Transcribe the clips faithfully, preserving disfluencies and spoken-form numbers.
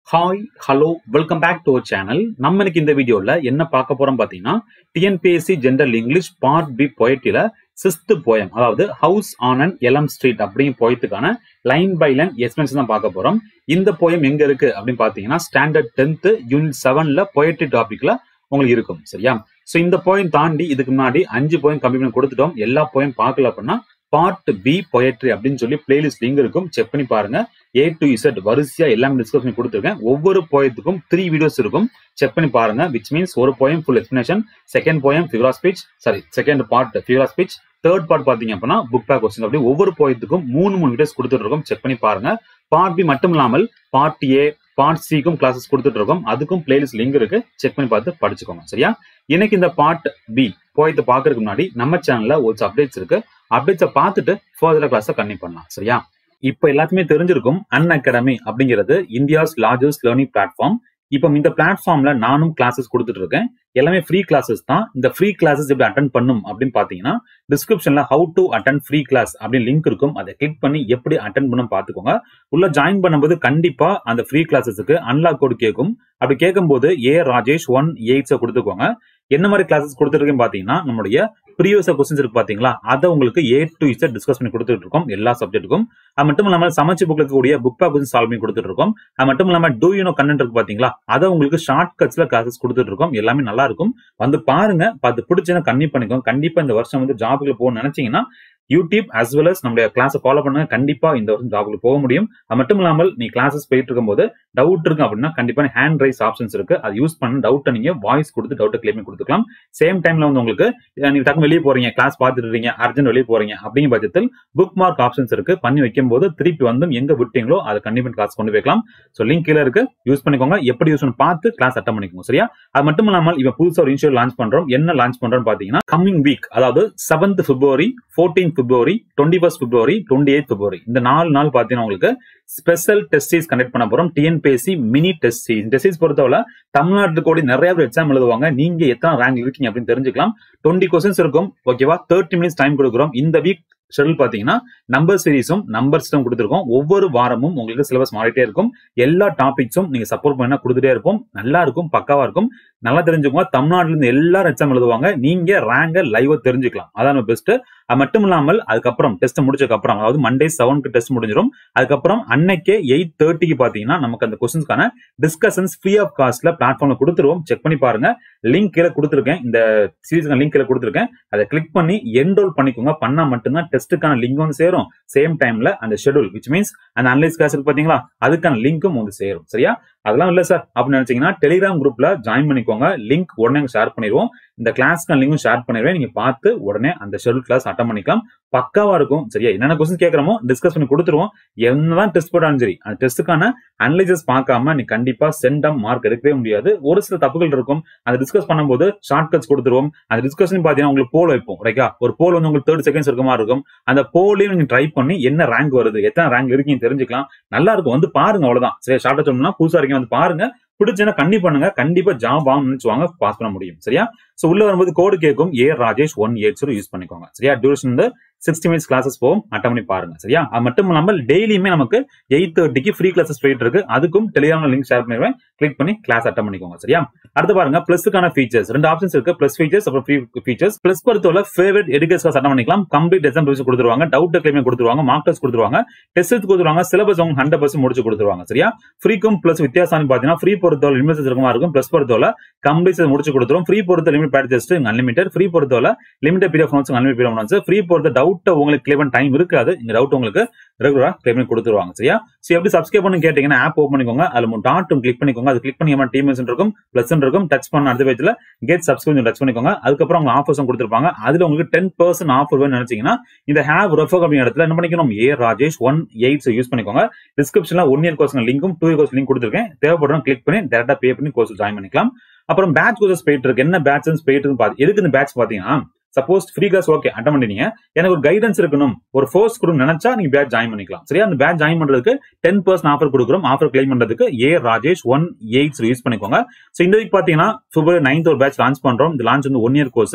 Hi, hello, welcome back to our channel. நம்ம இன்னைக்கு இந்த வீடியோல என்ன பார்க்க போறோம் பாத்தீங்கன்னா T N P S C General English Part B poetryல sixth poem, அதாவது House on an Elm Street அப்படிங்கிற poetக்கான லைன் பை லைன் எக்ஸ்பிளனேஷன் தான் பார்க்க போறோம். இந்த poem எங்க இருக்கு அப்படின்னு பாத்தீங்கன்னா ஸ்டாண்டர்ட் tenth யூனிட் sevenல poetry டாபிக்ல உங்களுக்கு இருக்கும். சரியா? சோ இந்த poem தாண்டி இதுக்கு முன்னாடி அஞ்சு poem கம்ப்ளீட் பண்ணி கொடுத்துட்டோம். எல்லா poem பார்க்கல அப்படின்னா பார்ட் பி பொயட்ரி அப்படின்னு சொல்லி பிளேலிஸ்ட் லிங்க் இருக்கும், செக் பண்ணி பாருங்க. ஏ டு இசட் வரிசையா எல்லாமே டிஸ்கஸ் பண்ணி கொடுத்துருக்கேன். ஒவ்வொரு போயத்துக்கும் த்ரீ வீடியோஸ் இருக்கும், செக் பண்ணி பாருங்க. விச் மீன்ஸ் ஒரு poem full explanation, second poem figure of speech, sorry second part figure of speech, third part பாத்தீங்க அப்படின்னா புக் பேக் கொஸ்டின். அப்படி ஒவ்வொரு போயத்துக்கும் மூணு மூணு வீடியோஸ் கொடுத்துட்டு இருக்கோம், செக் பண்ணி பாருங்க. பார்ட் பி மட்டும் இல்லாமல் பார்ட் ஏ பார்ட் சிக்கும் கிளாஸஸ் கொடுத்துட்டு இருக்கோம், அதுக்கும் பிளேலிஸ்ட் லிங்க் இருக்கு, செக் பண்ணி பார்த்து படிச்சுக்கோங்க. சரியா? இன்னைக்கு இந்த பார்ட் பி போயத்தை பாக்குறதுக்கு முன்னாடி நம்ம சேனல்ல ஒரு அப்டேட்ஸ் இருக்கு, அப்டேட்ஸை பார்த்துட்டு ஃபர்தர் கிளாஸை கண்டினியூ பண்ணலாம். சரியா? இப்ப எல்லாத்துமே தெரிஞ்சிருக்கும், அன் அகாடமி அப்படிங்கிறது இந்தியாஸ் லார்ஜஸ்ட் லேர்னிங் பிளாட்ஃபார்ம். இப்போ இந்த பிளாட்ஃபார்ம்ல நானும் கிளாஸஸ் கொடுத்துட்டு இருக்கேன், எல்லாமே ஃப்ரீ கிளாஸஸ் தான். இந்த ஃப்ரீ கிளாஸஸ் எப்படி அட்டென்ட் பண்ணும் அப்படின்னு பாத்தீங்கன்னா டிஸ்கிரிப்ஷன்ல how to attend free class அப்படின்னு லிங்க் இருக்கும், அதை கிளிக் பண்ணி எப்படி அட்டென்ட் பண்ணும் பாத்துக்கோங்க. உள்ள ஜாயின் பண்ணும்போது கண்டிப்பா அந்த ஃப்ரீ கிளாஸஸ்க்கு அன்லாக் கோட் கேட்கும். அப்படி கேட்கும் போது ஏ ராஜேஷ் ஒன் எயிட்ஸ் கொடுத்துக்கோங்க. என்ன மாதிரி கிளாஸஸ் கொடுத்துருக்கேன்னு பாத்தீங்கன்னா நம்மளுடைய ப்ரீவியஸ் கொஸ்டின்ஸ் இருக்கு பாத்தீங்களா, அதை உங்களுக்கு ஏ டு இசட் டிஸ்கஸ் பண்ணி கொடுத்துட்டு இருக்கோம் எல்லா சப்ஜெக்ட்டுக்கும். அது மட்டும் இல்லாம சமச்சி புக்ல இருக்கக்கூடிய புக் பேக் கொஸ்டின் சால்வ் பண்ணி கொடுத்துட்டு இருக்கோம். அது மட்டும் இல்லாம டூ யூ நோ கண்டென்ட் இருக்கு பாத்தீங்களா, அதை உங்களுக்கு ஷார்ட் கட்ஸ்ல கிளாஸஸ் கொடுத்துட்டு இருக்கோம். எல்லாமே நல்லா இருக்கும், வந்து பாருங்க. பார்த்து பிடிச்சுன்னா கண்டிப்பா பண்ணிக்கோங்க. கண்டிப்பா இந்த வருஷம் வந்து ஜாபுக்கு போகணும்னு நினைச்சீங்கன்னா யூடியூப் அஸ் வெல் அஸ் நம்மளுடைய கிளாஸை ஃபாலோ பண்ணுங்க, கண்டிப்பா இந்த வருஷம் ஜாபுக்கு போக முடியும். அது மட்டும் இல்லாமல் நீ கிளாஸஸ் போயிட்டு இருக்கும் போது டவுட் இருக்கு அப்படின்னா கண்டிப்பா ஹேண்ட் ரைஸ் ஆப்ஷன்ஸ் இருக்கு, அது யூஸ் பண்ணி டவுட்டை நீங்க வாய்ஸ் கொடுத்து டவுட்டை கிளைம் கொடுத்துக்கலாம். சேம் டைம்ல வந்து உங்களுக்கு நீங்க டக்கு வெளியே போறீங்க, கிளாஸ் பார்த்துட்டு இருக்கீங்க, அர்ஜென்ட் வெளியே போறீங்க அப்படிங்கிற பட்சத்தில் புக் மார்க் ஆப்ஷன்ஸ் இருக்கு, பண்ணி வைக்கும் போது திருப்பி வந்து எங்க விட்டீங்களோ அதை கண்டிப்பா கிளாஸ் கொண்டு போய்க்கலாம். ஸோ லிங்க் கீழே இருக்கு, யூஸ் பண்ணிக்கோங்க. எப்படி யூஸ் பண்ணி பார்த்து கிளாஸ் அட்டன் பண்ணிக்கோங்க. சரியா? அது மட்டும் இல்லாமல் இப்ப புதுசா ஒரு இனிஷியல் லான்ச் பண்றோம். என்ன லான்ச் பண்றோம் பாத்தீங்கன்னா கம்மிங் வீக், அதாவது seventh February, fourteenth February, twenty first February, twenty eighth February, இந்த நாலு நாள் பாத்தீங்கன்னா உங்களுக்கு ஸ்பெஷல் டெஸ்ட் சீரிஸ் கண்டக்ட் பண்ண போறோம். T N P S C mini test series. Test series பொறுத்தவரை தமிழ்நாட்டுல கூட நிறைய பேர் எக்ஸாம் எழுதுவாங்க, நீங்க எத்தனை ரேங்க் இருக்கீங்க அப்படின்னு தெரிஞ்சுக்கலாம். டுவெண்ட்டி கொஸ்டின்ஸ் இருக்கும், ஓகேவா? தேர்ட்டி மினிட்ஸ் டைம் கொடுக்குறோம். இந்த வீக் ஷெட்யூல் பாத்தீங்கன்னா நம்பர் சீரிஸும் நம்பர் சிஸ்டம் கொடுத்துருக்கோம். ஒவ்வொரு வாரமும் உங்களுக்கு சிலபஸ் மாறிட்டே இருக்கும். எல்லா டாபிக்ஸும் நீங்க சப்போர்ட் பண்ணா கொடுத்துட்டே இருப்போம். நல்லா இருக்கும், பக்காவா இருக்கும். நல்லா தெரிஞ்சுக்கோங்க, தமிழ்நாட்டுல இருந்து எல்லாரும் எக்ஸாம் எழுதுவாங்க, நீங்க ரேங்க லைவா தெரிஞ்சுக்கலாம். அதான் பெஸ்ட். அது மட்டும் இல்லாமல் அதுக்கப்புறம் டெஸ்ட் முடிச்சதுக்கு அப்புறம், அதாவது மண்டே செவனுக்கு டெஸ்ட் முடிஞ்சிடும். அதுக்கப்புறம் அன்னைக்கே எயிட் தேர்ட்டிக்கு பாத்தீங்கன்னா நமக்கு அந்த கொஸ்டின்ஸ்க்கான டிஸ்கஷன்ஸ் ஃப்ரீ ஆஃப் காஸ்ட்ல பிளாட்ஃபார்ம்ல கொடுத்துருவோம், செக் பண்ணி பாருங்க. லிங்க் கீழே கொடுத்துருக்கேன், இந்த சீரிஸ்க்கான லிங்க் கீழே கொடுத்துருக்கேன், அதை கிளிக் பண்ணி என்ரோல் பண்ணிக்கோங்க. பண்ணா மட்டும்தான் டெஸ்ட்டுக்கான லிங்க் வந்து சேரும். சேம் டைம்ல அந்த ஷெட்யூல் விச் மீன்ஸ் அந்த அனலைஸ் கிளாஸ் இருக்கு பாத்தீங்களா, அதுக்கான லிங்க்கும் வந்து சேரும். சரியா? அதெல்லாம் இல்ல சார் அப்படின்னு நினைச்சீங்கன்னா டெலிகிராம் குரூப்ல ஜாயின் பண்ணிக்கோங்க. லிங்க் உடனே ஷேர் பண்ணிடுவோம். இந்த கிளாஸ்க்கான லிங்கும் ஷேர் பண்ணிடுவேன், நீங்க பார்த்து உடனே அந்த ஷெட்யூல் கிளாஸ் அட்டன் பண்ணிக்கலாம். பக்காவா இருக்கும். சரியா? என்னென்ன கொஸ்டின் கேட்கறோமோ டிஸ்கஸ் பண்ணி கொடுத்துருவோம். என்னதான் டெஸ்ட் போட்டாலும் சரி, அந்த டெஸ்ட்டுக்கான அனலைசஸ் பார்க்காம நீ கண்டிப்பா சென்டம் மார்க் எடுக்கவே முடியாது. ஒரு சில தப்புகள் இருக்கும், அதை டிஸ்கஸ் பண்ணும்போது ஷார்ட் கட்ஸ் கொடுத்துருவோம். அந்த டிஸ்கஷன் பாத்தீங்கன்னா உங்களுக்கு போல் வைப்போம், ரைட்டா? ஒரு போல் வந்து உங்களுக்கு தேர்ட்டி செகண்ட்ஸ் இருக்க மாதிரி இருக்கும். அந்த போலையும் நீங்க ட்ரை பண்ணி என்ன ரேங்க் வருது, எத்தனை ரேங்க் இருக்கீங்க தெரிஞ்சுக்கலாம். நல்லா இருக்கும், வந்து பாருங்க. அவ்வளவுதான். சரி, ஷார்ட்டா சொல்லணும்னா புதுசா இருக்கீங்க வந்து பாருங்க, பிடிச்சுன்னா கண்டிப்பா பண்ணுங்க. கண்டிப்பா ஜாப் வாங்க நினைச்சுவாங்க, பாஸ் பண்ண முடியும். சரியா? சோ உள்ள வரும்போது கோடு கேட்கும், A Rajesh one eight zero use பண்ணிக்கோங்க. சரியா? டியூரேஷன் வந்து சிக்ஸ்டி மினிட்ஸ் கிளாஸஸ் போகும், அட்டன் பண்ணி பாருங்க. சரியா? அது மட்டும் இல்லாமல் டெய்லியுமே நமக்கு எயிட் தேர்ட்டிக்கு ஃப்ரீ கிளாஸஸ் போயிட்டு இருக்கு, அதுக்கும் டெலிகிராம் லிங்க் ஷேர் பண்ணிடுவேன், கிளிக் பண்ணி கிளாஸ் அட்டன் பண்ணிக்கோங்க. சரியா? அடுத்து பாருங்க, பிளஸ்க்கான ஃபீச்சர்ஸ் ரெண்டு ஆப்ஷன்ஸ் இருக்கு, பிளஸ் ஃபீச்சர்ஸ் அப்புறம் ஃப்ரீ ஃபீச்சர்ஸ். பிளஸ் பொறுத்தவரை ஃபேவரட் எடிகேஷன் கிளாஸ் அட்டன் பண்ணிக்கலாம், கம்ப்ளீட் எக்ஸாம் ரிவிஷன் கொடுத்துருவாங்க, டவுட் கிளைம் கொடுத்துருவாங்க, மார்க் டெஸ்ட் கொடுத்துருவாங்க, டெஸ்ட் கொடுத்துருவாங்க, சிலபஸ் அவங்க ஹண்ட்ரட் பர்சன்ட் முடிச்சு கொடுத்துருவாங்க. சரியா? ஃப்ரீக்கும் பிளஸ் வித்தியாசம் பாத்தீங்கன்னா ஃப்ரீ பொறுத்தவரை லிமிட்ஸ் இருக்குமா இருக்கும், பிளஸ் பொறுத்தவரை கம்ப்ளீட் முடிச்சு கொடுத்துரும். ஃப்ரீ பொறுத்த லிமிட் பேட் டெஸ்ட் அன்லிமிட்டட், ஃப்ரீ பொறுத்தவரை limited period notes unlimited period notes, free பொறுத்த டவுட் உங்களுக்கு கிளியர் டைம் இருக்காது, இந்த டவுட் உங்களுக்கு ரெகுலரா கிளியர் பண்ணி கொடுத்துருவாங்க. சரியா? சோ எப்படி சப்ஸ்கிரைப் பண்ணி கேட்டீங்கன்னா ஆப் ஓபன் பண்ணிக்கோங்க, அதுல டாட்டும் கிளிக் பண்ணிக்கோங்க, அது கிளிக் பண்ணி நம்ம டீம்ஸ் இருக்கும், பிளஸ் இருக்கும், டச் பண்ண அடுத்த பேஜ்ல கெட் சப்ஸ்கிரைப் டச் பண்ணிக்கோங்க. அதுக்கப்புறம் அவங்க ஆஃபர்ஸ் கொடுத்துருப்பாங்க, அதுல உங்களுக்கு டென் பர்சன்ட் ஆஃபர் வேணும்னு நினைச்சீங்கன்னா இந்த ஹேவ் ரெஃபர் அப்படிங்கிற இடத்துல என்ன பண்ணிக்கணும், A Rajesh one eight use பண்ணிக்கோங்க. டிஸ்கிரிப்ஷன்ல ஒன் இயர் கோர்ஸ் லிங்கும் டூ இயர் கோர்ஸ் லிங்க் கொடுத்துருக்கேன், தேவைப்படுறோம் கிளிக் பண்ணி டேரக்டா பே பண்ணி கோர்ஸ் ஜாயின் பண்ணிக்கலாம். அப்புறம் பேட்ச் கோர்சஸ் போயிட்டு இருக்கு, என்ன பேட்ச் போயிட்டு இருக்கு பாத்து, எதுக்கு இந்த பேட்ச் பாத்தீங்கன்னா suppose free class okay attend பண்ணிட்டீங்க, எனக்கு ஒரு கைடன்ஸ் இருக்கணும், ஒரு ஃபோர்ஸ் கொடுன்னு நினைச்சா நீங்க பேட்ச் ஜாயின் பண்ணிக்கலாம். சரியா? அந்த பேட்ச் ஜாயின் பண்றதுக்கு டென் பர்சன்ட் ஆஃபர் கொடுக்குறோம். ஆஃபர் கிளைம் பண்றதுக்கு A Rajesh one eight use பண்ணிக்கோங்க. சோ இந்த வீக் பாத்தீங்கன்னா பிப்ரவரி நைன்த் ஒரு பேட்ச் லான்ச் பண்றோம். இந்த லான்ச் வந்து ஒன் இயர் கோர்ஸ்,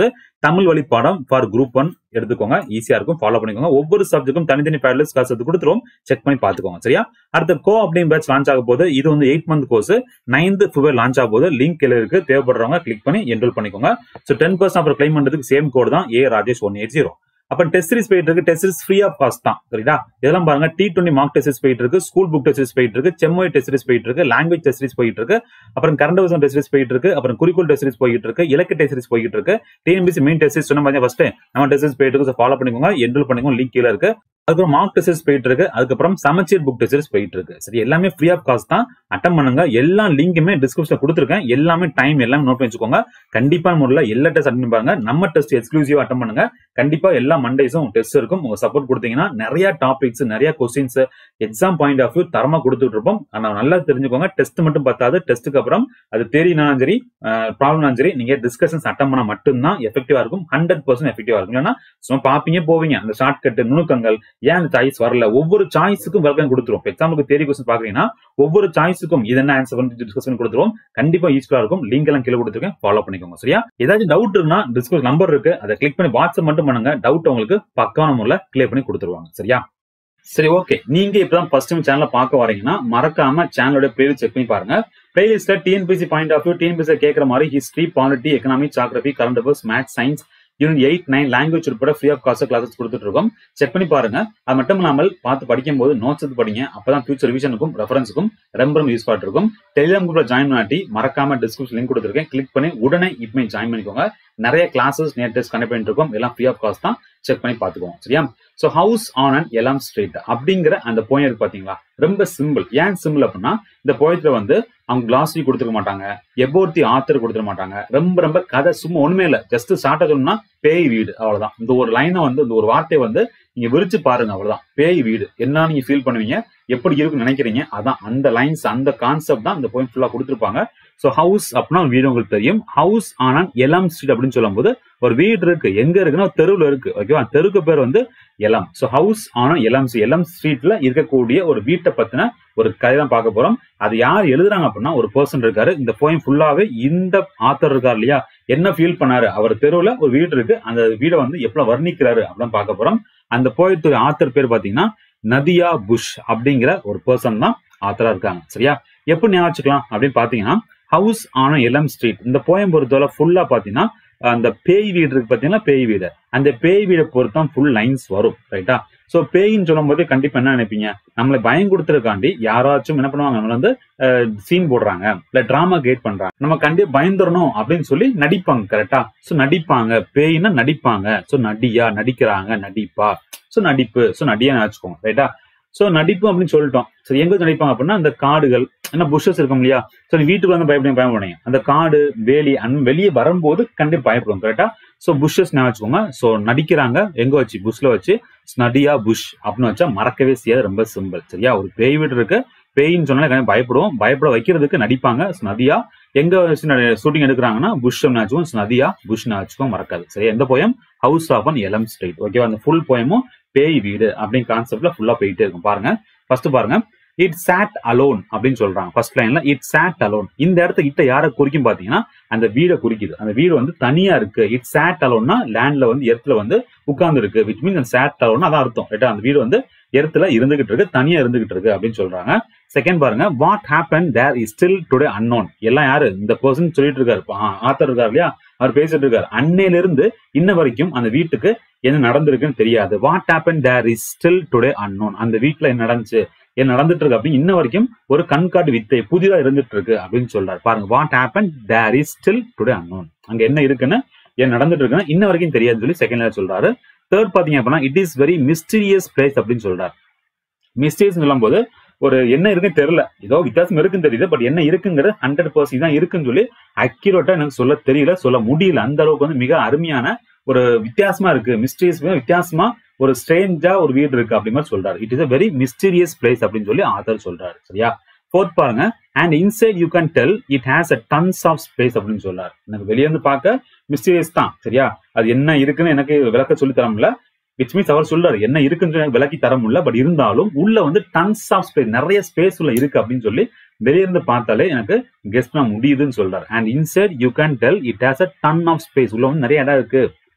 தமிழ் வழி பாடம் ஃபார் குரூப் ஒன் எடுத்துக்கோங்க, ஈஸியா இருக்கும், ஃபாலோ பண்ணிக்கோங்க. ஒவ்வொரு சப்ஜெக்டும் தனித்தனி பேரலல்ஸ் கிளாஸ் எடுத்து கொடுத்துருவோம், செக் பண்ணி பாத்துக்கோங்க. சரியா? அடுத்த கோ அப்படின்னு பேட்ச் லான்ச் ஆக போது, இது வந்து eight month course, ninth February launch ஆக போது, லிங்க் கீழ இருக்கு, தேவைப்படுறவங்க கிளிக் பண்ணி என்ரோல் பண்ணிக்கோங்க. சோ டென் பர்சன்ட் அப்புறம் கிளைம் பண்றதுக்கு சேம் கோட் தான் A Rajesh one eight zero. அப்ப டெஸ்ட் சீரிஸ் போயிட்டு இருக்கு, test series free of cost தான். சரியா? இதெல்லாம் பாருங்க, T twenty mark test series போயிட்டு இருக்கு, ஸ்கூல் புக் டெஸ்ட் சீரிஸ் போயிட்டு இருக்கு, செம்மொழி டெஸ்ட் சீரிஸ் போயிட்டு இருக்கு, லாங்குவேஜ் டெஸ்ட் சீரிஸ் போயிட்டு இருக்கு, அப்புறம் கரண்ட் அஃபேர்ஸ் டெஸ்ட் சீரிஸ் போயிட்டு இருக்கு, அப்புறம் குறிக்கோள் டெஸ்ட் சீரிஸ் போயிட்டு இருக்கு, இலக்கு டெஸ்ட் சீரிஸ் போயிட்டு இருக்கு, டிஎன்பிஎஸ்சி மெயின் டெஸ்ட் சீரிஸ் சொன்ன மாதிரி ஃபர்ஸ்ட் நம்ம டெஸ்ட் சீரிஸ் போயிட்டு இருக்கு, ஃபாலோ பண்ணிக்கோங்க, என்ரோல் பண்ணிக்கோங்க, லிங்க் கீழ இருக்கு. அதுக்கப்புறம் மார்க் டெஸ்ட் சீரிஸ் போயிட்டு இருக்கு, அதுக்கப்புறம் சமச்சீர் புக் டெஸ்ட் சீரிஸ் போயிட்டு இருக்கு. சரி, எல்லாமே ஃப்ரீ ஆஃப் காஸ்ட் தான், அட்டன் பண்ணுங்க. எல்லா லிங்குமே டிஸ்கிரிப்ஷன்ல கொடுத்துருக்கேன், எல்லாமே டைம் எல்லாமே நோட் பண்ணி வச்சுக்கோங்க. கண்டிப்பா முறையில் எல்லா டெஸ்ட் அட்டன் பண்ணுங்க, நம்ம டெஸ்ட் எக்ஸ்க்ளூசிவா அட்டன் பண்ணுங்க. கண்டிப்பா எல்லா மண்டேஸும் டெஸ்ட் இருக்கும். உங்க சப்போர்ட் கொடுத்தீங்கன்னா நிறைய டாபிக்ஸ், நிறைய questions exam point of view தரமா கொடுத்துட்டு இருப்போம். ஆனா நல்லா தெரிஞ்சுக்கோங்க, டெஸ்ட் மட்டும் பத்தாது, டெஸ்ட்டுக்கு அப்புறம் அது தெரியினாலும் சரி, ப்ராப்ளம்னாலும் சரி, நீங்க டிஸ்கஷன்ஸ் அட்டன் பண்ண மட்டும்தான் எஃபெக்டிவா இருக்கும், ஹண்ட்ரட் பர்சன்ட் எஃபெக்டிவா இருக்கும். இல்லைன்னா சும்மா பாப்பீங்க போவீங்க, அந்த ஷார்ட் கட் நுணுக்கங்கள், ஏன் அந்த சாய்ஸ் வரல, ஒவ்வொரு சாய்ஸுக்கும் விளக்கம் கொடுத்துரும். எக்ஸாமுக்கு தேரி கொஸ்டின் பாக்குறீங்கன்னா ஒவ்வொரு சாய்ஸுக்கும் இது என்ன ஆன்சர் பண்ணி டிஸ்கஸ் பண்ணி கொடுத்துருவோம். கண்டிப்பா யூஸ்ஃபுல்லா இருக்கும். லிங்க் எல்லாம் கீழே கொடுத்துருக்கேன், ஃபாலோ பண்ணிக்கோங்க. சரியா? ஏதாச்சும் டவுட் இருக்குன்னா டிஸ்கஸ் நம்பர் இருக்கு, அதை கிளிக் பண்ணி வாட்ஸ்அப் மட்டும் பண்ணுங்க, டவுட் உங்களுக்கு பக்கான முறையில் கிளியர் பண்ணி கொடுத்துருவாங்க. சரியா? சரி, ஓகே. நீங்க இப்பதான் ஃபர்ஸ்ட் டைம் சேனலை பார்க்க வரீங்கன்னா மறக்காம சேனலோட பிளேலிஸ்ட் செக் பண்ணி பாருங்க. பிளேலிஸ்ட்ல TNPSC point of view, TNPSC கேட்கற மாதிரி history, polity, economy, geography, current affairs, maths, science, unit eight nine language உட்பட ஃப்ரீ ஆஃப் காஸ்ட் கிளாஸஸ் கொடுத்துட்டு இருக்கோம். செக் பண்ணி பாருங்க. அது மட்டும் இல்லாமல் பார்த்து படிக்கும் போது நோட்ஸ் எடுத்து படிங்க, அப்பதான் ஃபியூச்சர் ரிவிஷனுக்கும் ரெஃபரன்ஸுக்கும் ரொம்ப ரொம்ப யூஸ் பண்ணிட்டு இருக்கும். டெலிகிராம் குரூப்ல ஜாயின் பண்ணாட்டி மறக்காம டிஸ்கிரிப்ஷன் லிங்க் கொடுத்துருக்கேன், கிளிக் பண்ணி உடனே இப்போ ஜாயின் பண்ணிக்கோங்க. நிறைய கிளாஸஸ் நேர் டெஸ்ட் கனெக்ட் பண்ணிட்டு இருக்கோம், எல்லாம் ஃப்ரீ ஆஃப் காஸ்ட் தான், செக் பண்ணி பாத்துக்கோங்க. சரியா? So house on and Elm Street அப்படிங்கிற அந்த போயம் இருக்கு பாத்தீங்களா, ரொம்ப சிம்பிள். ஏன் சிம்பிள் அப்படின்னா, இந்த போயத்துல வந்து அவங்க கிளாஸரி கொடுத்துக்க மாட்டாங்க, எபோட் தி ஆத்தர் கொடுத்துக்க மாட்டாங்க, ரொம்ப ரொம்ப கதை சும்மா ஒண்ணுமே இல்ல, ஜஸ்ட் ஷார்ட்டா சொல்லணும்னா பேய் வீடு, அவ்வளவுதான். இந்த ஒரு லைனை வந்து, இந்த ஒரு வார்த்தையை வந்து நீங்க விரிச்சு பாருங்க, அவ்வளவுதான். பேய் வீடு என்ன நீங்க ஃபீல் பண்ணுவீங்க, எப்படி இருக்குன்னு நினைக்கிறீங்க, அதான் அந்த லைன்ஸ், அந்த கான்செப்ட் தான் இந்த போயம் ஃபுல்லா கொடுத்துருப்பாங்க. சோ ஹவுஸ் அப்படின்னா வீடு உங்களுக்கு தெரியும். House on and Elm Street அப்படின்னு சொல்லும் போது ஒரு வீடு இருக்கு, எங்க இருக்குன்னா தெருவில் இருக்கு. ஓகேவா? தெருக்கு பேர் வந்து Elm. So house on Elm Elm ஸ்ட்ரீட்ல இருக்கக்கூடிய ஒரு வீட்டை பத்தின ஒரு கதை தான் பார்க்க போறோம். அது யார் எழுதுறாங்க அப்படின்னா ஒரு பர்சன் இருக்காரு. இந்த போயம் ஃபுல்லாவே இந்த ஆத்தர் இருக்காரு இல்லையா, என்ன ஃபீல் பண்ணாரு, அவர் தெருவுல ஒரு வீடு இருக்கு, அந்த வீடை வந்து எப்படி வர்ணிக்கிறாரு அப்படின்னு பார்க்க போறோம். அந்த போயத்துடைய ஆத்தர் பேர் பாத்தீங்கன்னா நதியா புஷ் அப்படிங்கிற ஒரு பர்சன் தான் ஆத்தரா இருக்காங்க. சரியா? எப்படி ஞாபகம் அப்படின்னு பாத்தீங்கன்னா, ஹவுஸ் ஆன் எல்ம் ஸ்ட்ரீட் இந்த போயம் பொறுத்தவரை ஃபுல்லா பாத்தீங்கன்னா அந்த பேய் வீடு இருக்கு பாத்தீங்கன்னா, பேய் வீடு, அந்த பேய் வீடை பொறுத்தான் ஃபுல் லைன்ஸ் வரும். ரைட்டா? சோ பேயின்னு சொல்லும் போது கண்டிப்பா என்ன நினைப்பீங்க, நம்மளை பயம் கொடுத்துருக்காண்டி யாராச்சும் என்ன பண்ணுவாங்க, நம்மள வந்து சீன் போடுறாங்க, இல்ல டிராமா கிரியேட் பண்றாங்க, நம்ம கண்டிப்பா பயந்துடணும் அப்படின்னு சொல்லி நடிப்பாங்க. கரெக்டா? சோ நடிப்பாங்க, பேயின்னா நடிப்பாங்க. சோ நடியா, நடிக்கிறாங்க, நடிப்பா, சோ நடிப்பு, சோ நடியா நினைச்சுக்கோங்க. ரைட்டா? சோ நடிப்பு அப்படின்னு சொல்லிட்டோம். சரி, எங்க நடிப்பாங்க அப்படின்னா அந்த காடுகள், ஏன்னா புஷஸ் இருக்கும் இல்லையா, சோ வீட்டுக்கு வந்து பயப்பட பயப்படுங்க, அந்த காடு வேலி வெளியே வரும்போது கண்டிப்பா பயப்படுவோம். கரெக்டா? சோ புஷஸ் ஞாபகம். சோ நடிக்கிறாங்க எங்க வச்சு, புஷ்ல வச்சு, நடியா புஷ் அப்படின்னு வச்சா மறக்கவே செய்யாது, ரொம்ப சிம்பிள். சரியா? ஒரு பேய் வீடு இருக்கு, பேயின்னு சொன்னாலே பயப்படுவோம், பயப்பட வைக்கிறதுக்கு நடிப்பாங்க. நதியா எங்க ஷூட்டிங் எடுக்கிறாங்கன்னா புஷ் வச்சுக்கோம், நதியா புஷ் வச்சுக்கோ, மறக்காது. சரியா? எந்த poem, house of an Elm Street. ஓகேவா? அந்த ஃபுல் போயமும் பேய் வீடு அப்படிங்கிற கான்செப்ட்ல ஃபுல்லா போயிட்டே இருக்கும். பாருங்க, ஃபர்ஸ்ட் பாருங்க, இட் சாட் அலோன் அப்படின்னு சொல்றாங்க. ஃபர்ஸ்ட் லைன்ல இட் சாட் அலோன், இந்த இடத்த கிட்ட யாரை குறிக்கும் பாத்தீங்கன்னா அந்த வீடை குறிக்குது. அந்த வீடு வந்து தனியா இருக்கு. இட் சாட் அலோன்னா லேண்ட்ல வந்து எர்த்ல வந்து உட்கார்ந்து இருக்கு, விச் மீன்ஸ் அந்த சாட் அலோன் அதான் அர்த்தம். ரைட்டா? அந்த வீடு வந்து எர்த்ல இருந்துகிட்டு இருக்கு, தனியா இருந்துகிட்டு இருக்கு அப்படின்னு சொல்றாங்க. செகண்ட் பாருங்க, what happen there is still today unknown. எல்லாம் யாரு, இந்த பர்சன் சொல்லிட்டு இருக்காரு, ஆத்தர் இருக்காரு இல்லையா, அவர் பேசிட்டு இருக்காரு. அன்னையில இருந்து இன்ன வரைக்கும் அந்த வீட்டுக்கு என்ன நடந்திருக்குன்னு தெரியாது. What happen there is still today unknown, அந்த வீட்டுல என்ன நடந்துச்சு, என்ன நடந்துட்டு இருக்கு அப்படின்னு இன்ன வரைக்கும் ஒரு கண்காட்டு வித்தை புதிதா இருந்துட்டு இருக்கு அப்படின்னு சொல்றாரு. பாருங்க, what happen there is still today unknown, அங்க என்ன இருக்குன்னு, என்ன நடந்துட்டு இருக்குன்னு இன்ன வரைக்கும் தெரியாதுன்னு சொல்லி செகண்ட் சொல்றாரு. தேர்ட் பாத்தீங்க அப்படின்னா it is very mysterious place அப்படின்னு சொல்றாரு. மிஸ்டீரியஸ் சொல்லும் போது ஒரு என்ன இருக்குன்னு தெரியல, ஏதோ வித்தியாசம் இருக்குன்னு தெரியுது, பட் என்ன இருக்குங்கிறது ஹண்ட்ரட் பர்சன்ட் தான் இருக்குன்னு சொல்லி அக்யூரேட்டா எனக்கு சொல்ல தெரியல, சொல்ல முடியல. அந்த அளவுக்கு வந்து மிக அருமையான ஒரு வித்தியாசமா இருக்கு, மிஸ்டீரியஸ் வித்தியாசமா ஒரு ஸ்ட்ரேஞ்சா ஒரு வீடு இருக்கு அப்படி மாதிரி சொல்றாரு. It is a very mysterious place அப்படின்னு சொல்லி ஆத்தர் சொல்றாரு. சரியா? ஃபோர்த் பாருங்க, and inside you can tell it has a tons of space அப்படின்னு சொல்றாரு. எனக்கு வெளியே இருந்து பார்க்க மிஸ்டீரியஸ் தான். சரியா? அது என்ன இருக்குன்னு எனக்கு விளக்க சொல்லி தர முடியல, விச் மீன்ஸ் அவர் சொல்றாரு என்ன இருக்குன்னு எனக்கு விளக்கி தர முடியல, பட் இருந்தாலும் உள்ள வந்து டன்ஸ் ஆஃப் ஸ்பேஸ், நிறைய ஸ்பேஸ் உள்ள இருக்கு அப்படின்னு சொல்லி வெளியிருந்து பார்த்தாலே எனக்கு கெஸ் பண்ண முடியுதுன்னு சொல்றாரு. And inside you can tell it has a ton of space, உள்ள வந்து நிறைய இடம் இருக்கு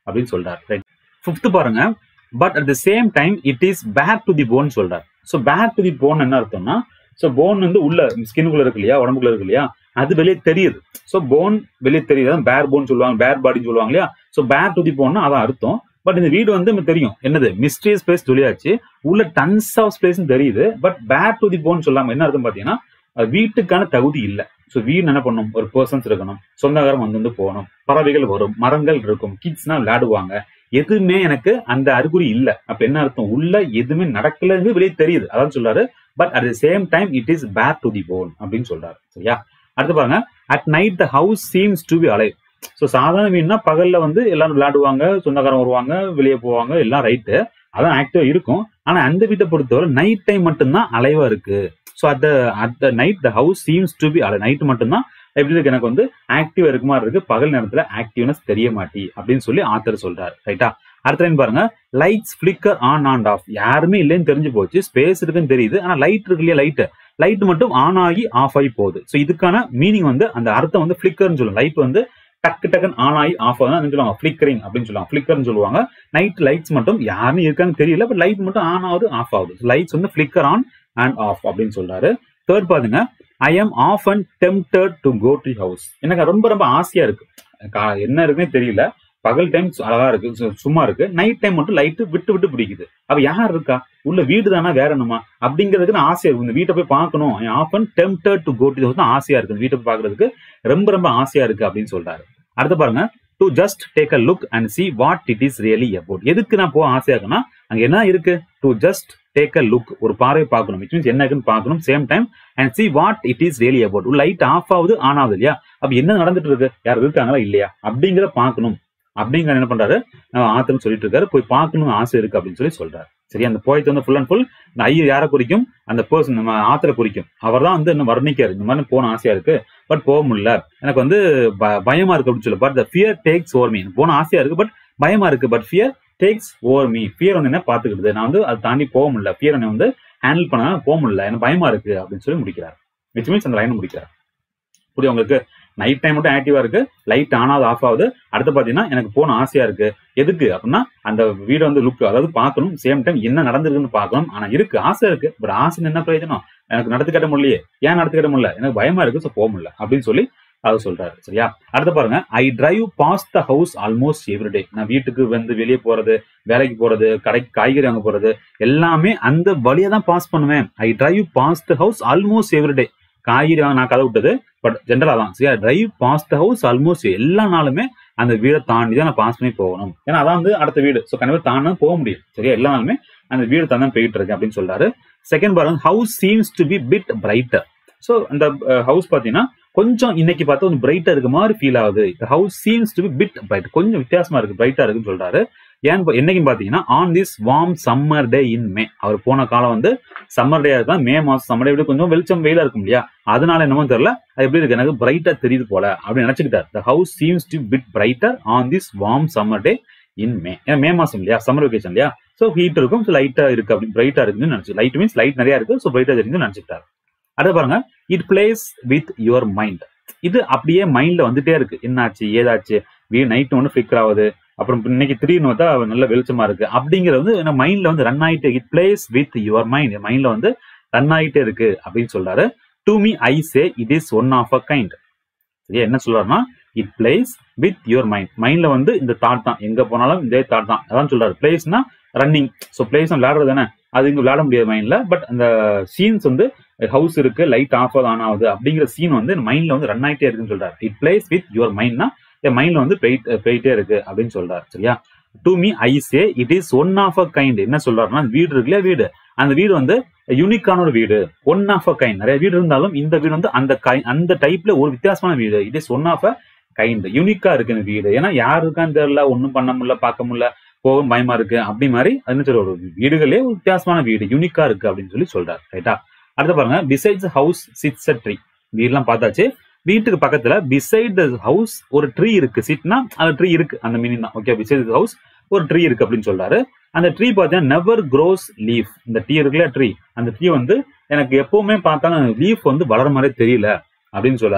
அப்படின்னு சொல்றாரு. ரைட். ஃபிஃப்த் பாருங்க, but at the same time it is back to the bone சொல்றாரு. So back to the bone என்ன அர்த்தம்னா, ஸோ போன் வந்து உள்ள ஸ்கின்னுக்குள்ள இருக்கு இல்லையா, உடம்புக்குள்ள இருக்கு இல்லையா, அது வெளியே தெரியுது. ஸோ போன் வெளியே தெரியுது, பேர் போன் சொல்லுவாங்க, பேர் பாடின்னு சொல்லுவாங்க இல்லையா. ஸோ பேக் டு தி போன்னா அதான் அர்த்தம். பட் இந்த வீடு வந்து நமக்கு தெரியும் என்னது மிஸ்டீரியஸ் ஸ்பேஸ் சொல்லியாச்சு, உள்ள டன்ஸ் ஆஃப் ஸ்பேஸ் தெரியுது. But back to the bone சொல்லாம என்ன அர்த்தம் பாத்தீங்கன்னா, வீட்டுக்கான தகுதி இல்லை. ஸோ வீடு என்ன பண்ணும், ஒரு பர்சன்ஸ் இருக்கணும், சொந்தக்காரம் வந்து வந்து போகணும், பறவைகள் வரும், மரங்கள் இருக்கும், கிட்ஸ்னா விளையாடுவாங்க, எதுவுமே எனக்கு அந்த அறிகுறி இல்லை. அப்ப என்ன அர்த்தம், உள்ள எதுவுமே நடக்கலன்னு வெளியே தெரியுது, அதான் சொல்றாரு. But at the same time it is back to the bone அப்படின்னு சொல்றாரு. சரியா. அடுத்து பாருங்க, at night the house seems to be alive. So சாதாரண வீடுனா பகல்ல வந்து எல்லாரும் விளையாடுவாங்க, சொந்தக்காரம் வருவாங்க, வெளியே போவாங்க, எல்லாம் ரைட்டு, அதான் ஆக்டிவா இருக்கும். ஆனா அந்த வீட்டை பொறுத்தவரை நைட் டைம் மட்டும்தான் அலைவா இருக்கு. So at at the night the house seems to be alive. Night மட்டும்தான் எப்படி இருக்கு, எனக்கு வந்து ஆக்டிவா இருக்குமா இருக்கு, பகல் நேரத்துல ஆக்டிவ்னஸ் தெரிய மாட்டி அப்படின்னு சொல்லி ஆத்தர் சொல்றாரு. ரைட்டா. அடுத்த லைன் பாருங்க, lights flicker on and off. யாருமே இல்லைன்னு தெரிஞ்சு போச்சு, ஸ்பேஸ் இருக்குன்னு தெரியுது, ஆனா லைட் இருக்கு இல்லையா, லைட் லைட் மட்டும் ஆன் ஆகி ஆஃப் ஆகி போகுது. ஸோ இதுக்கான மீனிங் வந்து அந்த அர்த்தம் வந்து ஃபிளிக்கர்னு சொல்லுவோம். லைட் வந்து டக்கு டக்குன்னு ஆன் ஆகி ஆஃப் ஆகுது சொல்லுவாங்க, ஃபிளிக்கரிங் அப்படின்னு சொல்லுவாங்க, ஃபிளிக்கர்னு சொல்லுவாங்க. நைட் லைட்ஸ் மட்டும் யாருமே இருக்கான்னு தெரியல, பட் லைட் மட்டும் ஆன் ஆகுது ஆஃப் ஆகுது. லைட்ஸ் வந்து ஃபிளிக்கர் ஆன் அண்ட் ஆஃப் அப்படின்னு சொல்றாரு. தேர்ட் பாருங்க, I am often tempted to go to house. எனக்கு ரொம்ப ரொம்ப ஆசையா இருக்கு, என்ன இருக்குன்னு தெரியல, பகல் டைம் அழகா இருக்கு, சும்மா இருக்கு, நைட் டைம் மட்டும் லைட் விட்டு விட்டு பிடிக்குது. அப்ப யார் இருக்கா, உள்ள வீடு தானா வேற என்னமா அப்படிங்கிறதுக்கு ஆசையா இருக்கு, இந்த வீட்டை போய் பார்க்கணும். Often tempted to go to house தான் ஆசையா இருக்கு, வீட்டை போய் பார்க்கறதுக்கு ரொம்ப ரொம்ப ஆசையா இருக்கு அப்படின்னு சொல்றாரு. அடுத்து பாருங்க, to just take a look and see what it is really about. எதுக்கு நான் போக ஆசையா இருக்குன்னா, அங்க என்ன இருக்கு, to just take a look, ஒரு பார்வை பார்க்கணும், விச் மீன்ஸ் என்ன இருக்குன்னு பார்க்கணும், same time and see what it is really about. Light off ஆகுது ஆன் ஆகுது இல்லையா, அப்ப என்ன நடந்துட்டு இருக்கு, யார் இருக்காங்களா இல்லையா அப்படிங்கிற பார்க்கணும் அப்படிங்கிற என்ன பண்றாரு ஆத்தர் சொல்லிட்டு இருக்காரு. போய் பார்க்கணும் ஆசை இருக்கு அப்படின்னு சொல்லி சொல்றாரு. சரி, அந்த போயத்தை வந்து ஃபுல் அண்ட் ஃபுல் இந்த ஐ யாரை குறிக்கும், அந்த பர்சன் நம்ம ஆத்தரை குறிக்கும். அவர் தான் வந்து இன்னும் வர்ணிக்காரு, இந்த மாதிரி போன ஆசையா இருக்கு பட் போக முடியல, எனக்கு வந்து பயமா இருக்கு அப்படின்னு சொல்லி. But the fear takes over me. போன ஆசையா இருக்கு பட் பயமா இருக்கு, but fear takes over me. Fear வந்து என்ன பாத்துக்கிடுது, நான் வந்து அதை தாண்டி போக முடியல, ஃபியர் வந்து ஹேண்டில் பண்ண போக முடியல, எனக்கு பயமா இருக்கு அப்படின்னு சொல்லி முடிக்கிறார். விச் மீன்ஸ் அந்த லைன் முடிக்கிறார். புரியும் உங்களுக்கு, நைட் டைம் மட்டும் ஆக்டிவா இருக்கு, லைட் ஆனாவது ஆஃப் ஆகுது. அடுத்து பாத்தீங்கன்னா எனக்கு போன ஆசையா இருக்கு, எதுக்கு அப்படின்னா அந்த வீடு வந்து லுக், அதாவது பார்க்கணும், சேம் டைம் என்ன நடந்திருக்குன்னு பார்க்கணும். ஆனா இருக்கு ஆசை இருக்கு, பட் ஆசை என்ன பிரயோஜனம், எனக்கு நடத்து கட்ட முடியலையே, ஏன் நடத்து கட்ட முடியல, எனக்கு பயமா இருக்கு, ஸோ போக முடியல அப்படின்னு சொல்லி அவர் சொல்றாரு. சரியா. அடுத்து பாருங்க, I drive past the house almost everyday. நான் வீட்டுக்கு வந்து வெளியே போறது, வேலைக்கு போறது, கடைக்கு காய்கறி வாங்க போறது எல்லாமே அந்த வழியா தான் பாஸ் பண்ணுவேன். I drive past the house almost everyday. காய்கறி வாங்க நான் கதை விட்டது, பட் ஜென்ரலா தான். சரியா, drive past the house almost எல்லா நாளுமே அந்த வீடை தாண்டி தான் நான் பாஸ் பண்ணி போகணும், ஏன்னா அதான் வந்து அடுத்த வீடு. ஸோ கண்டிப்பா தாண்டி போக முடியும். சரியா, எல்லா நாளுமே அந்த வீடு தான் போயிட்டு இருக்கு அப்படின்னு சொல்றாரு. செகண்ட் பாருங்க, house seems to be bit brighter. So அந்த ஹவுஸ் பாத்தீங்கன்னா கொஞ்சம் இன்னைக்கு பார்த்தா கொஞ்சம் பிரைட்டா இருக்க மாதிரி ஃபீல் ஆகுது. House seems to be bit bright, கொஞ்சம் வித்தியாசமா இருக்கு, பிரைட்டா இருக்குன்னு சொல்றாரு. ஏன் என்னைக்கும் பாத்தீங்கன்னா on this warm summer day in May. அவர் போன காலம் வந்து சம்மர் டே இருக்கலாம், மே மாசம் சம்மர் டே விட கொஞ்சம் வெளிச்சம் வெயிலா இருக்கும் இல்லையா, அதனால என்னமோ தெரியல, அது எப்படி இருக்கு, எனக்கு பிரைட்டா தெரியுது போல அப்படின்னு நினைச்சுக்கிட்டார். The house seems to bit brighter on this warm summer day in May. ஏன்னா மே மாசம் இல்லையா, சம்மர் வெகேஷன் இல்லையா, ஸோ ஹீட் இருக்கும், ஸோ லைட்டா இருக்கு அப்படி பிரைட்டா இருக்குன்னு நினைச்சு, லைட் மீன்ஸ் லைட் நிறைய இருக்கு, ஸோ பிரைட்டா தெரியுதுன்னு நினைச்சுக்கிட்டாரு. அடுத்து பாருங்க, it plays with your mind. இது அப்படியே மைண்ட்ல வந்துட்டே இருக்கு, என்னாச்சு ஏதாச்சு, வீ நைட் ஒன்று ஃபிளிக்கர் ஆகுது, அப்புறம் இன்னைக்கு திடீர்னு பார்த்தா நல்ல வெளிச்சமா இருக்கு அப்படிங்கிறது வந்து மைண்ட்ல வந்து ரன் ஆயிட்டே, it plays with your mind, மைண்ட்ல வந்து ரன் ஆயிட்டே இருக்கு அப்படின்னு சொல்றாரு. To me I say it is one of a kind. சரியா, என்ன சொல்றாருன்னா it plays with your mind, மைண்ட்ல வந்து இந்த தாட் தான், எங்க போனாலும் இதே தாட் தான், அதான் சொல்றாரு. பிளேஸ்னா ரன்னிங், ஸோ பிளேஸ் விளையாடுறது தானே, அது இங்க விளையாட முடியாது மைண்ட்ல, பட் அந்த சீன்ஸ் வந்து ஹவுஸ் இருக்கு, லைட் ஆஃப் ஆகுது ஆன் ஆகுது அப்படிங்கிற சீன் வந்து மைண்ட்ல வந்து ரன் ஆயிட்டே இருக்குன்னு சொல்றாரு. இட் பிளேஸ் வித் யுவர் மைண்ட்னா என் மைண்ட்ல வந்து போயிட்டே இருக்கு அப்படின்னு சொல்றாரு. சரியா, to me I say it is one of a kind. என்ன சொல்றாருன்னா வீடு இருக்குல்லையா, வீடு, அந்த வீடு வந்து யூனிக்கான ஒரு வீடு, ஒன் ஆஃப் அ கைண்ட். நிறைய வீடு இருந்தாலும் இந்த வீடு வந்து அந்த அந்த டைப்ல ஒரு வித்தியாசமான வீடு. It is one of a kind, யூனிக்கா இருக்கு இந்த வீடு. ஏன்னா யாரு இருக்கான்னு தெரியல, ஒன்னும் பண்ண முடியல, பார்க்க முடியல, போகும் பயமா இருக்கு அப்படி மாதிரி என்ன சொல்ற, ஒரு வீடுகளே ஒரு வித்தியாசமான வீடு, யூனிக்கா இருக்கு அப்படின்னு சொல்லி சொல்றாரு. ரைட்டா. அடுத்து பாருங்க, besides house sits a tree. வீடெல்லாம் பார்த்தாச்சு, வீட்டுக்கு பக்கத்துல பிசைட் த ஹவுஸ் ஒரு ட்ரீ இருக்கு. சிட்னா அந்த ட்ரீ இருக்கு, அந்த மீனிங் தான். ஓகே, பிசைட் த ஹவுஸ் ஒரு ட்ரீ இருக்கு அப்படின்னு சொல்றாரு. அந்த ட்ரீ பார்த்தீங்கன்னா நெவர் க்ரோஸ் லீஃப். இந்த ட்ரீ இருக்குல்ல ட்ரீ, அந்த ட்ரீ வந்து எனக்கு எப்பவுமே பார்த்தாலும் லீஃப் வந்து வளர மாதிரி தெரியல அப்படின்னு சொல்றாரு.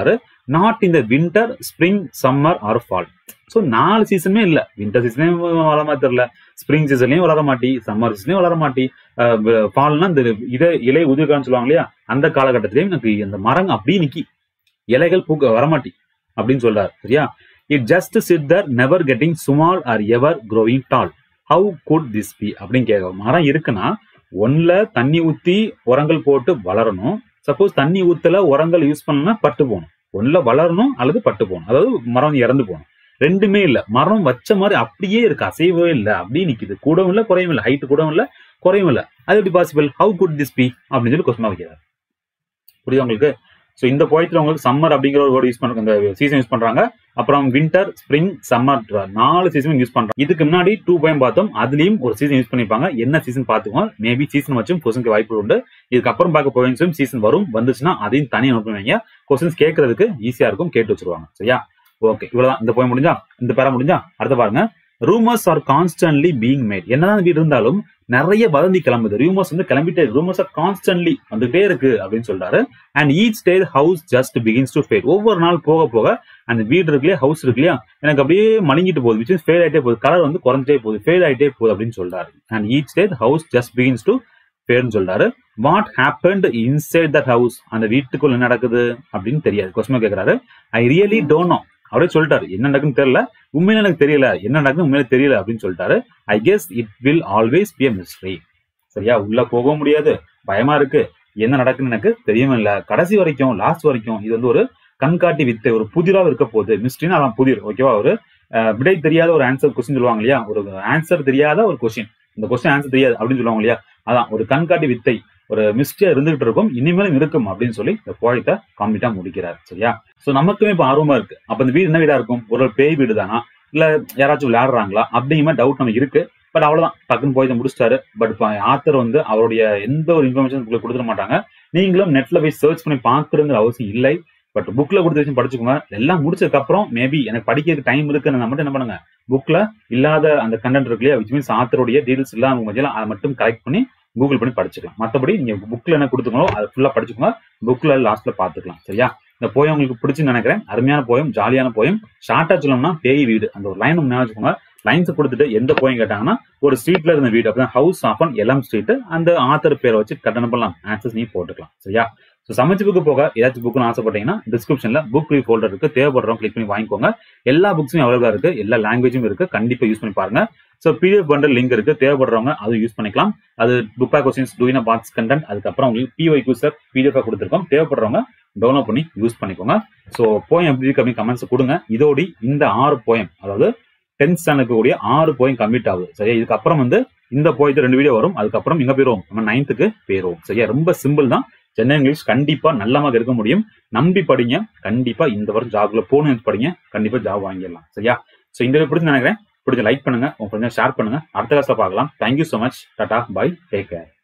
Not in the winter, spring, summer or fall. So நாலு சீசனுமே இல்லை. வின்டர் சீசனையும் வளர மாதிரி தெரியல, ஸ்ப்ரிங் சீசன்லையும் வளர மாட்டி, சம்மர் சீசன்லையும் வளர மாட்டி, ஃபால்னா இந்த இதை இலை உதிர்கான்னு சொல்லுவாங்க இல்லையா, அந்த காலகட்டத்திலையும் எனக்கு இந்த மரம் அப்படியே நிக்கி, இலைகள் பூக்க வரமாட்டி அப்படின்னு சொல்றாரு. சரியா? It just sit there never getting small or ever growing tall. How could this be அப்படின்னு கேட்க. மரம் இருக்குன்னா ஒன்ல தண்ணி ஊத்தி உரங்கள் போட்டு வளரணும். சப்போஸ் தண்ணி ஊத்தல உரங்கள் யூஸ் பண்ணா பட்டு போகணும். ஒன்ல வளரணும் அல்லது பட்டு போகணும், அதாவது மரம் இறந்து போகணும். ரெண்டுமே இல்ல, மரம் வச்ச மாதிரி அப்படியே இருக்கு, அசைவவே இல்லை, அப்படியே நிக்குது. கூடவும் இல்லை குறையும் இல்லை, ஹைட் கூடவும் இல்லை குறையும் இல்லை. அது எப்படி possible? How could this be அப்படின்னு சொல்லி கொஸ்டின் வைக்கிறார். புரியுது உங்களுக்கு? ஸோ இந்த போயத்துல உங்களுக்கு சம்மர் அப்படிங்கிற ஒரு வேர்டு யூஸ் பண்றாங்க, இந்த சீசன் யூஸ் பண்றாங்க. அப்புறம் வின்டர், ஸ்ப்ரிங், சம்மர், நாலு சீசன் யூஸ் பண்றாங்க. இதுக்கு முன்னாடி டூ போயம் பார்த்தோம், அதுலயும் ஒரு சீசன் யூஸ் பண்ணிருப்பாங்க. என்ன சீசன் பார்த்துக்கோங்க, மேபி சீசன் வச்சும் கொஸ்டினுக்கு வாய்ப்பு உண்டு. இதுக்கப்புறம் பார்க்க போயின்ஸும் சீசன் வரும், வந்துச்சுன்னா அதையும் தனியாக நோட் பண்ணுவீங்க. கொஸ்டின்ஸ் கேட்கறதுக்கு ஈஸியா இருக்கும், கேட்டு வச்சிருவாங்க. சரியா? ஓகே, இவ்வளவுதான். இந்த போயம் முடிஞ்சா, இந்த பேரா முடிஞ்சா, அடுத்த பாருங்க. Rumours are constantly being made. என்னதான் வீடு இருந்தாலும் நிறைய வதந்தி கிளம்புது. ரூமர்ஸ் வந்து கிளம்பிட்டே இருக்கு, ரூமர்ஸ் ஆர் கான்ஸ்டன்ட்லி வந்துட்டே இருக்கு அப்படின்னு சொல்றாரு. And each day house just begins to fade. ஒவ்வொரு நாள் போக போக அந்த வீடு இருக்கு இல்லையா, ஹவுஸ் இருக்கு இல்லையா, எனக்கு அப்படியே மலிங்கிட்டு போகுது, விச் ஃபேட் ஆயிட்டே போகுது, கலர் வந்து குறைஞ்சிட்டே போகுது, ஃபேட் ஆயிட்டே போகுது அப்படின்னு சொல்றாரு. And each day house just begins to ஃபேட்னு சொல்றாரு. What happened inside that house? அந்த வீட்டுக்குள்ள என்ன நடக்குது அப்படின்னு தெரியாது. கொஸ்டின் கேட்கிறாரு. I really don't know. அப்படியே சொல்லிட்டாரு, என்ன நடக்குன்னு தெரியல, உண்மையில எனக்கு தெரியல, என்ன நடக்குன்னு உண்மையில தெரியல அப்படின்னு சொல்லிட்டாரு. I guess it will always be a mystery. சரியா? உள்ள போக முடியாது, பயமா இருக்கு, என்ன நடக்குன்னு எனக்கு தெரியவும் இல்லை, கடைசி வரைக்கும் லாஸ்ட் வரைக்கும் இது வந்து ஒரு கண்காட்டி வித்தை, ஒரு புதிரா இருக்க போகுது. மிஸ்ட்ரினா அதான் புதிர். ஓகேவா? ஒரு விடை தெரியாத ஒரு ஆன்சர் கொஸ்டின் சொல்லுவாங்க இல்லையா, ஒரு ஆன்சர் தெரியாத ஒரு கொஸ்டின், இந்த கொஸ்டின் ஆன்சர் தெரியாது அப்படின்னு சொல்லுவாங்க இல்லையா, அதான் ஒரு கண்காட்டி வித்தை, ஒரு மிஸ்டேக் இருந்துகிட்டு இருக்கும், இனிமேலும் இருக்கும் அப்படின்னு சொல்லி இந்த போயத்தை கம்ப்ளீட்டா முடிக்கிறார். சரியா? சோ நமக்குமே இப்ப ஆர்வமா இருக்கு, அப்ப இந்த வீடு என்ன வீடா இருக்கும், ஒரு பேய் வீடு தானா, இல்ல யாராச்சும் விளையாடுறாங்களா அப்படிங்கிற டவுட் நமக்கு இருக்கு. பட் அவ்வளவுதான், டக்குன்னு போய் முடிச்சிட்டாரு. பட் இப்ப ஆத்தர் வந்து அவருடைய எந்த ஒரு இன்ஃபர்மேஷன் உங்களுக்கு கொடுத்துட மாட்டாங்க. நீங்களும் நெட்ல போய் சர்ச் பண்ணி பாக்குறதுங்கிற அவசியம் இல்லை. பட் புக்ல கொடுத்த விஷயம் படிச்சுக்கோங்க. எல்லாம் முடிச்சதுக்கு அப்புறம் மேபி எனக்கு படிக்கிறதுக்கு டைம் இருக்குன்னு மட்டும் என்ன பண்ணுங்க, புக்ல இல்லாத அந்த கண்டென்ட் இருக்கு இல்லையா, விச் மீன்ஸ் ஆத்தருடைய டீடைல்ஸ் இல்லாம மத்தியில அதை மட்டும் கலெக்ட் பண்ணி கூகுள் பண்ணி படிச்சுக்கலாம். மற்றபடி நீங்க புக்ல என்ன கொடுத்துங்களோ அதை ஃபுல்லா படிச்சுக்கோங்க, புக்ல லாஸ்ட்ல பாத்துக்கலாம். சரியா? இந்த போயம் உங்களுக்கு பிடிச்சுன்னு நினைக்கிறேன். அருமையான போயம், ஜாலியான போயம். ஷார்ட்டா சொல்லணும்னா பேய் வீடு, அந்த ஒரு லைன் ஞாபகம் வச்சுக்கோங்க. லைன்ஸ் கொடுத்துட்டு எந்த போயம் கேட்டாங்கன்னா ஒரு ஸ்ட்ரீட்ல இருந்த வீடு, அப்படின்னா house of an elm street, அந்த ஆத்தர் பேரை வச்சு கட்டணம் பண்ணலாம், ஆன்சர்ஸ் நீ போட்டுக்கலாம். சரியா? ஸோ சமைச்சு புக்கு போக ஏதாச்சும் புக்குன்னு ஆசைப்பட்டீங்கன்னா டிஸ்கிரிப்ஷன்ல புக் ரிவ்யூ ஃபோல்டர் இருக்கு, தேவைப்படுறவங்க கிளிக் பண்ணி வாங்கிக்கோங்க. எல்லா புக்ஸும் அவைலபிளா இருக்கு, எல்லா லாங்குவேஜும் இருக்கு, கண்டிப்பா யூஸ் பண்ணி பாருங்க. ஸோ பிடிஎஃப் பண்டல் லிங்க் இருக்கு, தேவைப்படுறவங்க அது யூஸ் பண்ணிக்கலாம். அது புக் பேக் கொஸ்டின்ஸ், டூயினா பாக்ஸ் கண்டென்ட், அதுக்கப்புறம் உங்களுக்கு பிஒய்க்யூ சார் பிடிஎஃப் கொடுத்துருக்கோம், தேவைப்படுறவங்க டவுன்லோட் பண்ணி யூஸ் பண்ணிக்கோங்க. ஸோ போயம் எப்படி இருக்கு அப்படின்னு கமெண்ட்ஸ் கொடுங்க. இதோடி இந்த ஆறு போயம், அதாவது டென்த் ஸ்டாண்டர்ட் கூடிய ஆறு போயம் கம்ப்ளீட் ஆகுது. சரியா? இதுக்கப்புறம் வந்து இந்த போயத்து ரெண்டு வீடியோ வரும், அதுக்கப்புறம் எங்க போயிருவோம், நம்ம நைன்த்துக்கு போயிருவோம். சரியா? ரொம்ப சிம்பிள் தான். சென்னை இங்கிலீஷ் கண்டிப்பா நல்லமாக இருக்க முடியும், நம்பி படிங்க. கண்டிப்பா இந்த வருஷம் ஜாப்ல போகணும் படிங்க, கண்டிப்பா ஜாப் வாங்கிடலாம். சரியா? ஸோ இந்த பிடிச்சி நினைக்கிறேன், பிடிச்ச லைக் பண்ணுங்க, உங்க ஃப்ரெண்ட்ஸ் ஷேர் பண்ணுங்க. அடுத்த கிளாஸ்ல பார்க்கலாம். Thank you so much. Tata, bye, take care.